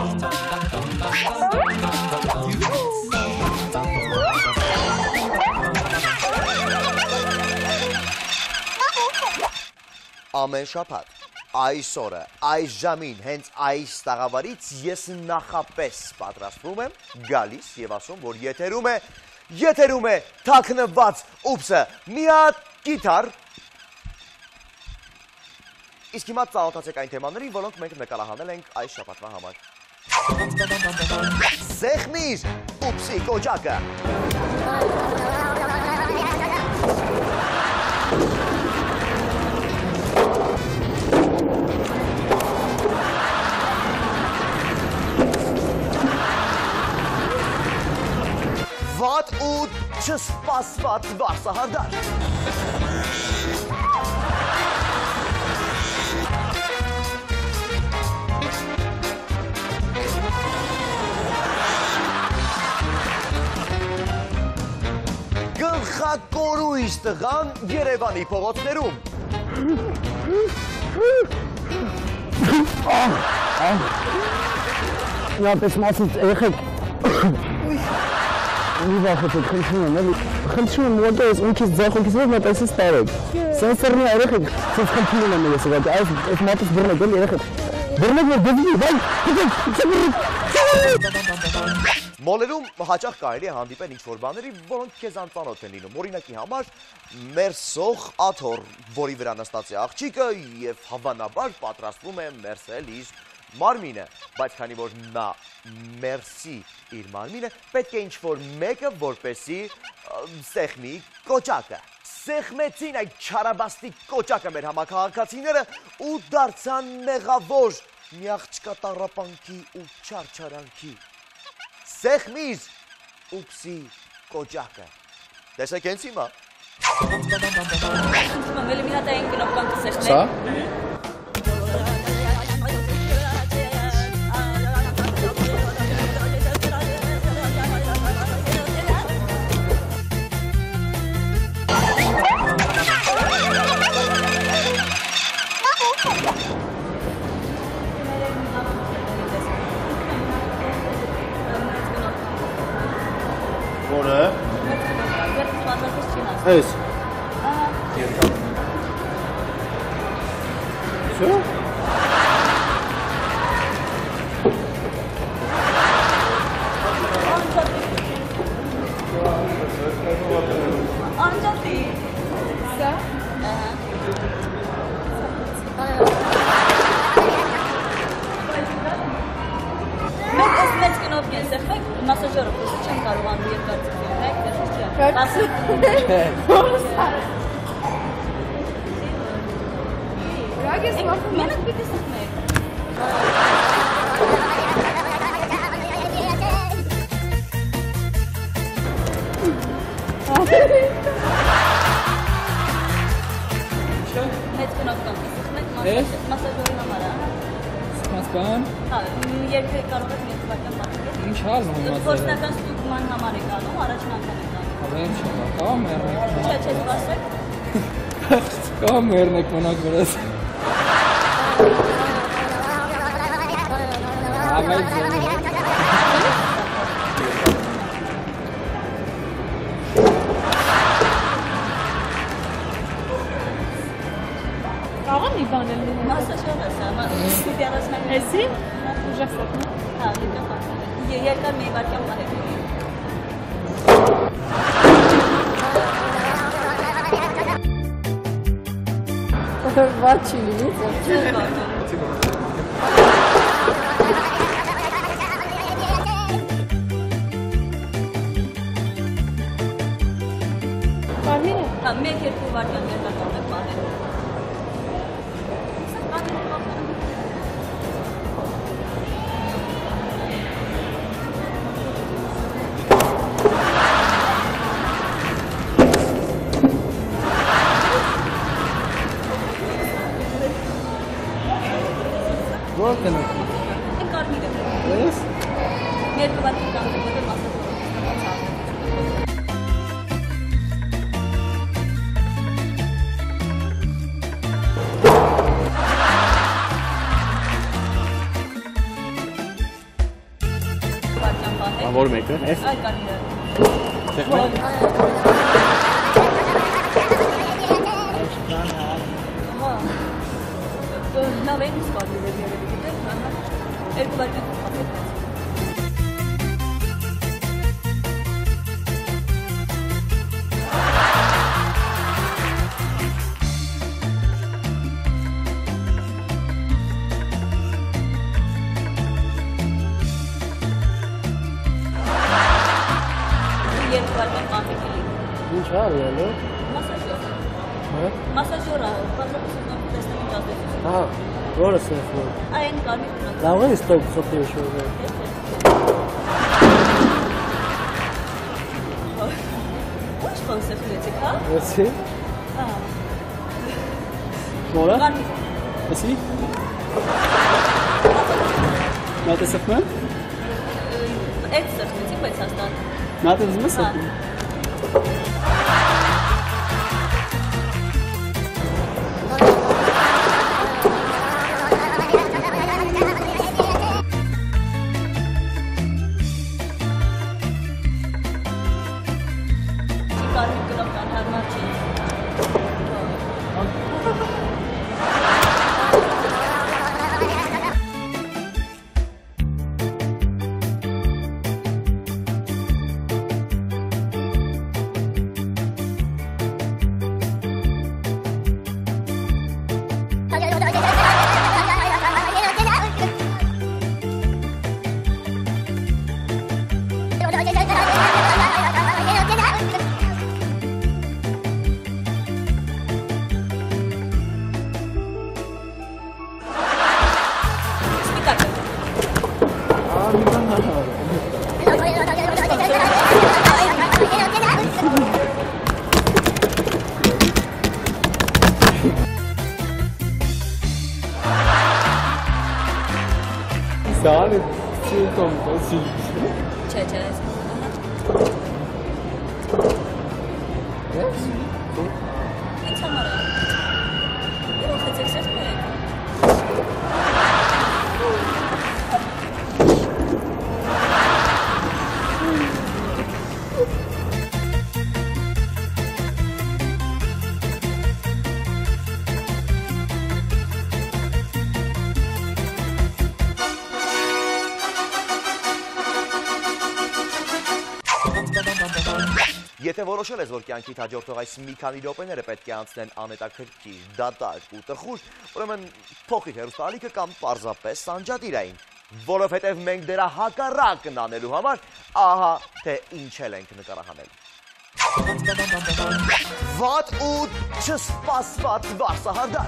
Ամեն շաբաթ, այս օրը, այս ժամին, հենց այս տաղավարից ես նախապես պատրաստվում եմ, գալիս և ասում, որ եթերում է թաքնված ուպսը, մի հատ գիտար, իսկ հիմա ծանոթացեք այն թեմաներին, որոնք մենք նկարահանել ենք այս շաբաթվա համար։ Սեղմիր ուպսի կոճակը։ Վատ ու չսպասված վարսահարդար։ Գլխակորույս տղան Երևանի փողոցներում։ Նապես մասից երեխեք Մի վախեցեք, խնդրում եմ ուղղակի այս ունքից ձախունքից որ մտածես տարեք։ Սենսորնի երեխեք, ցած խնդրում եմ ես ուղղակի, այս մատից բռնեք էլ երեխեք։ Բռնեք որ դեպի, Մոլերում հաճախ կարելի է հանդիպել ինչ-որ բաների, որոնք քեզ անծանոթ են լինում։ Օրինակի համար մերսող աթոռ, որի վրա նստած է աղջիկը և հավանաբար պատրաստվում է մերսել իր մարմինը, բայց քանի որ նա մերսի իր մարմինը, պետք է ինչ-որ մեկը, որպեսի սեղմի կոճակը։ Սեղմեցին այդ չարաբաստիկ կոճակը մեր համաքաղաքացիները ու դարձան մեղավոր մի աղջկա տառապանքի ու չարչարանքի։ Սեղմիր ուպսի կոճակը։ Տեսեք հենց հիմա։ Սա։ Որը։ Այս։ Всё։ Անջատի։ Սա։ Մենք այս մեծ կինով կենսեղվենք, մասաժորով ուսը չեմ կարողանում երկար ծիվենք, մենակ պիտի սխմեք։ Մեծ կնով կամ սխմեք, մասաժորի համար, Սխմասպան։ հա, երկրի կարող եք մեծ վարկյան պատկել։ Ինչ հարցն է մասը։ Գործնական ստուգման համար եք անում, առաջին անգամ եք անում։ Հավեն չեմ, կա մերնեք։ Չէ, չես սպասեք։ Կա մերնեք մոնակ վրաս։ Հավայ ձեզ։ Կարող եմ մի բան էլ լինում։ Մասաժոր է սա, պիտի առաջնային։ Էսի։ Ուժասակ։ Հա, դիտը խաղ։ Երկար մի վարկյան պարեք։ Վատ չի լինի, Չես վարկյան։ Պարմին է։ Հա, մեկ երկու վարկյան երկար կարող եք պարել։ Որտե՞ղ է։ Այն կարմիր է։ Ես։ Երկու վարկյան կարող եք որը մասաժորով։ պատյան պահել։ Որ մեկը, էս։ Այ կարմիրը։ Լավ են սպառվել երևի գիտեք, երկու վայրկյան պատմեք։ Երկու վայրկյան պատմեք։ Ինչ արել է։ Մասաժոր։ Հա։ Մասաժորը, բազմապես տեսնեմ ճաշտեցություն։ Ահա, որը սենսոր։ Այն կարմիրն է։ Լավ է ստոպ խփի շորը։ Ինչ կոնցեպտ ունեցիք, հա? Էսի։ Հա։ Որը։ Կարմիր։ Էսի։ Նա տեսնում ես։ Այդ սրտեցիք, բայց հաստատ։ Նա տեսնում ես։ Կարմիր կլով կան հարմար չի։ Սարը ցույցում ասի։ Չէ, չէ, Ես։ ինչ համար է։ Երբ խեցեք սերտեք։ Եթե որոշել ես, որ կյանքիդ հաջորդող այս մի քանի րոպեները պետք է անցնեն անհետաքրքիր, դատարկ ու տխուր, ուրեմն փոխիր հեռուստաալիքը կամ պարզապես սանջատիրային, որովհետև մենք դրա հակառակն անելու համար ահա թե ինչ ենք նկարահանել։ Վատ ու չսպասված վարսահարդար։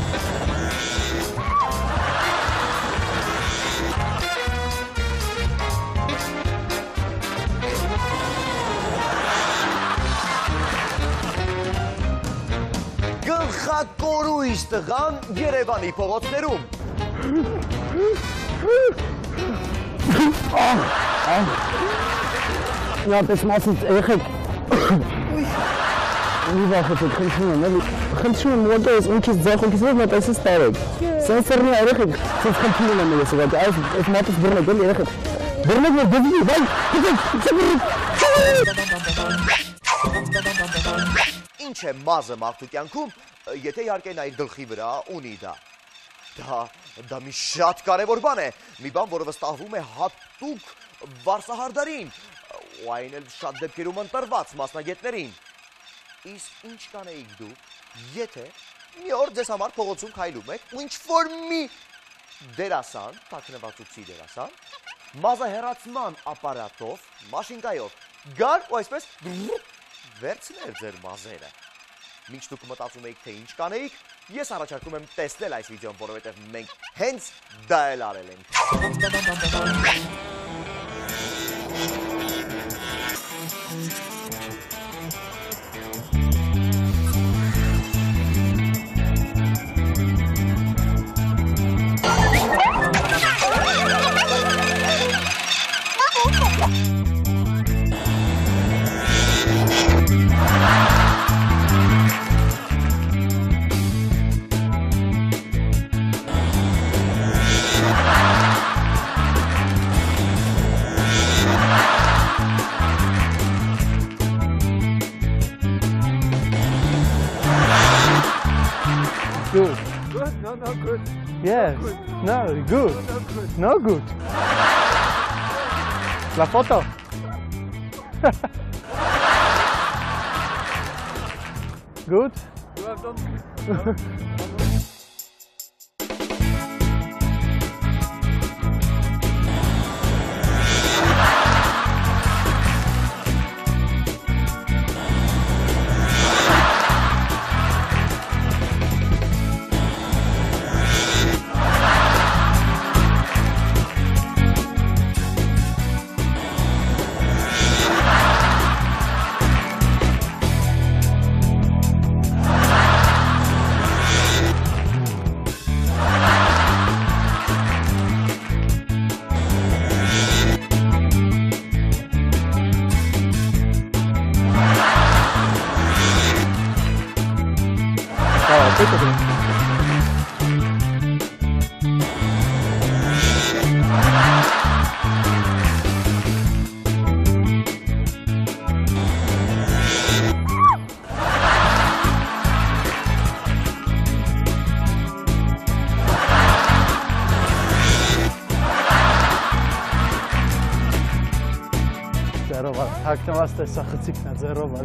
Գլխակորույս տղան Երևանի փողոցներում։ Նա տեսմասից երեխեք։ Մի վախեցեք, խնդրում եմ, խնդրում եմ, որտեղ ես ունքից ձախունքից ով մտածես տարեք։ Սենսորնի երեխեք, ցած խնդրում եմ ես ուղղակի, այս մատս բռնեք էլ երեխեք։ Բռնեք որ դեպի, վայ, Ինչ է մազը մարդու կյանքում, եթե իհարկե նա իր գլխի վրա ունի դա։ Դա մի շատ կարևոր բան է, մի բան, որը վստահվում է հատուկ վարսահարդարին, ու այն էլ շատ դեպքերում ընտրված մասնագետներին։ Իսկ ինչ կանեիք դուք, եթե մի օր ձեզ համար փողոցում քայլում եք, ու ինչ-որ մի դերասան, թաքնվածուչի դերասան, մազահեռացման ապարատով, մաշինկայով, գար ու այսպես վերցներ ձեր մազերը։ Մինչ դուք մտածում եք, թե ինչ կանեիք, ես առաջարկում եմ տեսնել այս վիդեոն, որովհետև մենք հենց դա էլ արել ենք։ Good. Good? No, no, good. Yes. No, good. No good. La foto. Good. You have done good. Zero bal. Hakta vasta sakhitsikna zero bal.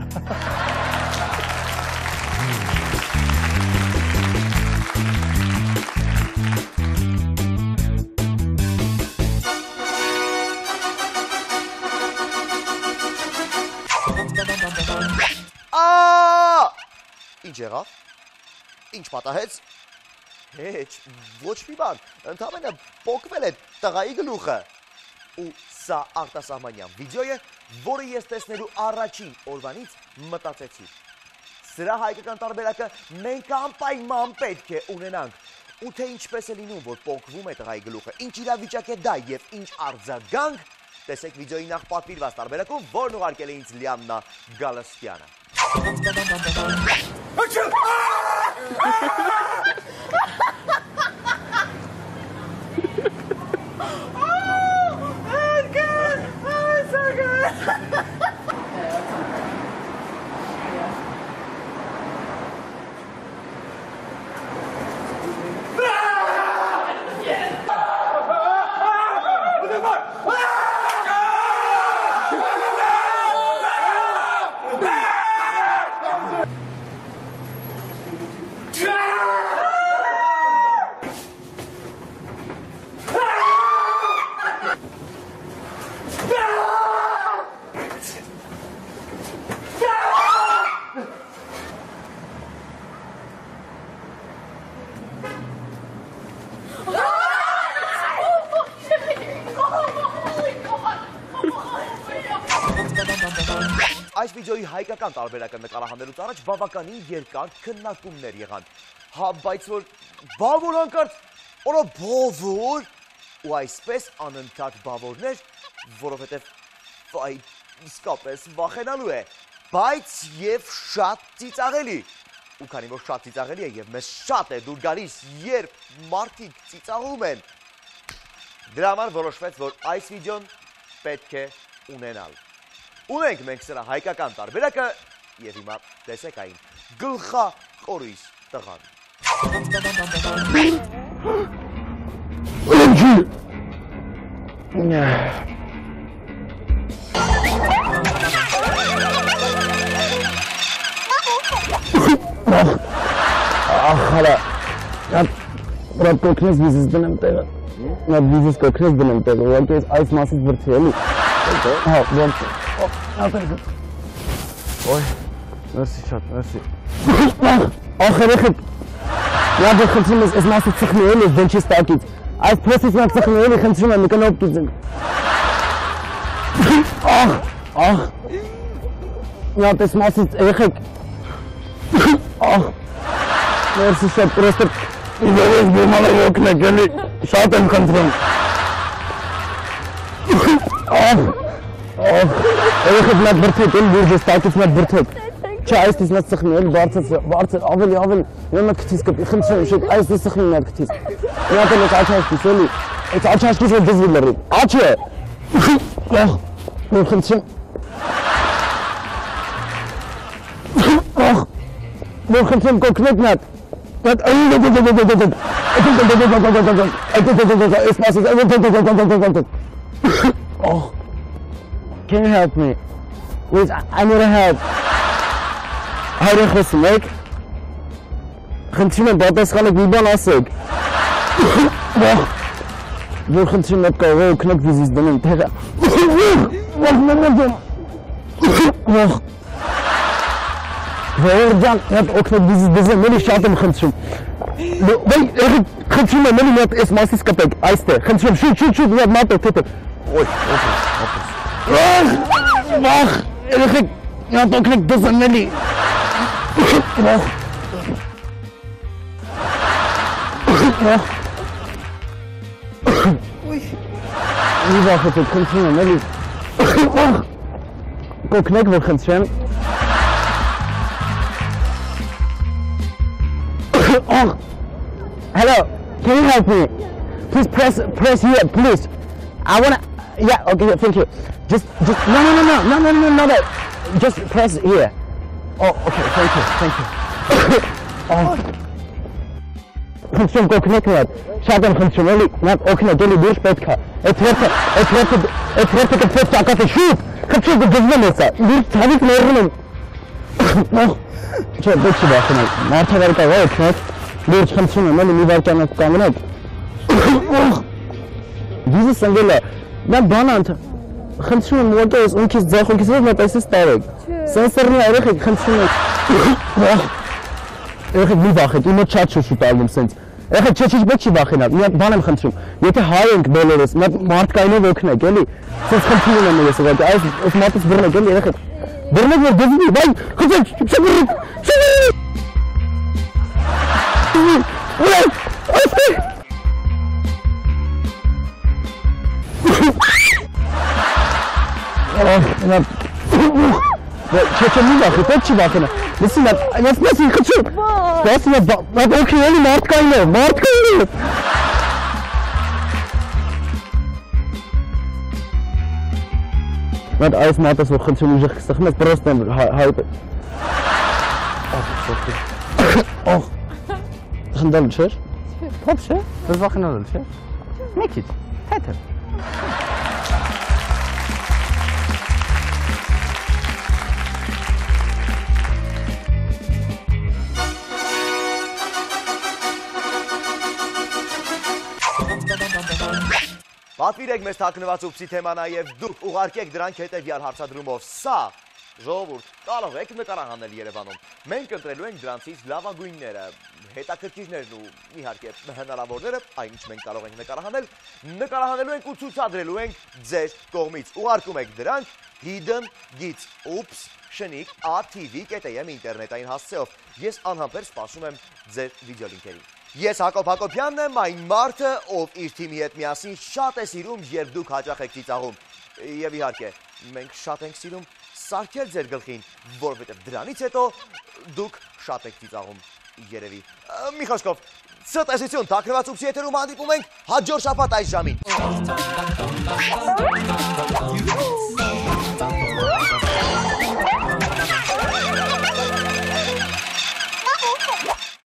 Ինչ եղավ։ Ինչ պատահեց։ Հեչ, ոչ մի բան, ընդամենը պոկվել է տղայի գլուխը։ Ու սա արտասահմանյան վիդեո է, որը ես տեսնելու առաջին օրվանից մտածեցի։ Սրա հայկական տարբերակը մենք անպայման պետք է ունենանք։ Ու թե ինչպես է լինում, որ պոկվում է տղայի գլուխը, ինչ իրավիճակ է դա եւ ինչ արձագանք, տեսեք վիդեոյի նախ պատվիրված տարբերակում, որն ուղարկել է ինձ Լիաննա Գալստյանը։ Այս վիդեոյի հայկական տարբերակը նկարահանելուց առաջ բավականին երկար քննարկումներ եղան։ Հա, բայց որ հանկարծ օրը բավոր ու այսպես անընդհատ բավորներ, որովհետև վայ, իսկապես վախենալու է, բայց եւ շատ ծիծաղելի։ Ու քանի որ շատ ծիծաղելի է եւ մեզ շատ է դուր գալիս, երբ մարդիկ ծիծաղում են, դրա համար որոշվեց, որ այս վիդեոն պետք է ունենալ։ Ունենք մենք սրա հայկական տարբերակը եւ հիմա տեսեք այն գլխախորույս տղան։ Ախարա, բրատ կոքնես վիզից դնեմ տեղը, նա վիզից կոքնես դնեմ տեղը, ուղղակի այս մասից վրդի էլի, հա, ոնց Oy, merci chat, merci. Ախ, երեխեք, նա դե խնդրում ես այս մասը ծխնի էլի, դնչիս տակից, այս պրոսից նա ծխնի էլի, խնդրում եմ, նկնոպ դուզենք։ Ախ, նա տես մասից, երեխեք, ախ, merci շատ, պրոստը, իվերես բոմալ է ոգնեք էլի, շատ եմ խնդրում։ Ախ, երեխեք նա բրթեք, էլ բուրջես տակից նա բրթեք։ Չէ, այսպես նա ծխնի, էլ բարձր, ավելի, յոնը կթիս կպի, խնդրում շեք, այսպես ծխնի նա կթիս։ Նա տել ես աչաշկիս, էլի, այս աչաշկիս որ դզվի լրի, աչ է, որ խնդրում, որ խնդրում կոքնեք նա, Oh, can you help me? Please, I need help. Hayır Hosmek. Խնդրում եմ պատասխանեք մի բան ասեք։ Որ խնդրում եք կարող օգնեք վիզից դնում տեղը։ Որջան, հետ օգնեք վիզից դզեմ, էլի շատ եմ խնդրում։ Վայ, խնդրում եմ էլի մի հատ այս մասից կպեք, այստեղ, խնդրում, շուտ, մի հատ մատով թեթև։ Ոյ, Վախ, երեխեք, մի հատ օգնեք դզեմ էլի։ Մի վախեցեք, խնդրում եմ էլի։ Կօգնեք, որ խնդրեմ։ Hello, can you help me? Please press here, please. I wanna, yeah, okay, thank you. Just, no. Just press here. Oh, okay, thank you. Oh. Խնդրում կօգնեք նրան, շատ եմ խնդրում, էլի, նրան օգնեք, էլի դուրս պետք է, այդ հերթը կպվեց ճակատը, շուտ, խնդրում կգզվեմ էսա, դուրս ցավից մեռնում եմ, չէ, պետք չի բախնել, մարդավար կա, օգնեք, դուրս խնդրում եմ, էլի մի վարկյանով կանգնեք, վիզը սնգել է, նա բանանդ, խնդրում եմ ուղղակի ես ունքից ձախունքից որ մետ այսպես տարեք, սենսորնի երեխեք խնդրում եք, երեխեք մի վախեք, իմ մոտ շատ շուշուտ ալնում սենց, երեխեք չէ պետք չի վախենալ, մի հատ բան եմ խնդրում, եթե հայ ենք բոլորս, մարդկայինով օգնեք, էլի, սենց խնդրում եմ ես ուղղակի, այս մատից բռնեք, էլի երեխեք, բռնեք որ դզվի, վայ, խնդրեք, Չէ, մի վախի, պետք չի վախենա, լսին, նասի, խնդրում, նասի, օքեյ, էլի մարդկայինով, Մատ այս մատս որ խնդրում ուժեղ կստխում ես, պրոստ եմ հայտ Օխ, խնդալու չեր, պոպ չէ, որ վախենալու չէ, մեկիչ, թեթր Պատվիրեք մեզ թաքնված ուպսի թեման նաև դուք ուղարկեք դրանք հետևյալ հարցադրումով սա ժողովուրդ կարող եք նկարահանել Երևանում մենք ընտրելու ենք դրանցից լավագույնները հետաքրքիրներն ու իհարկե հնարավորները այն ինչ մենք կարող ենք նկարահանելու ենք ու ցուցադրելու ենք ձեր կողմից ուղարկում եք դրանք hidden git ups shnik@tv.am ինտերնետային հասցեով ես անհամբեր սպասում եմ ձեր վիդեոլինքերին Ես Հակոբ Հակոբյանն եմ, այն մարդը, ով իր թիմի հետ միասին շատ է սիրում, երբ դուք հաճախ եք ծիծաղում։ Եվ իհարկե, մենք շատ ենք սիրում սարքել ձեր գլխին, որովհետև դրանից հետո դուք շատ եք ծիծաղում երևի։ Մի խոսքով, ցտեսություն, թաքնված ուպսի եթերում հանդիպում ենք հաջորդ շաբաթ այս ժամին։